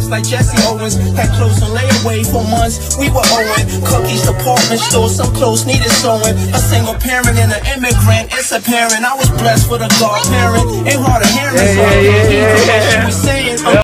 just like Jesse Owens. Had clothes on layaway for months, we were owing. Cookies, department store, some clothes needed sewing. A single parent and an immigrant, it's apparent I was blessed with a godparent. Ain't hard to hear it, so I can't hear what she was saying.